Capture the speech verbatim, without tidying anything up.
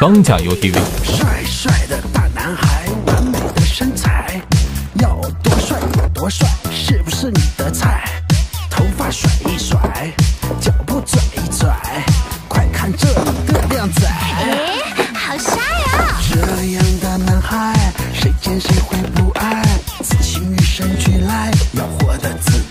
钢架 U T V。 帅帅的大男孩，完美的身材，要多帅有多帅，是不是你的菜？头发甩一甩，脚步拽一拽，快看这里的靓仔！ 哎，好帅啊！ 这样的男孩，谁见谁会不爱？自信与生俱来，要活得自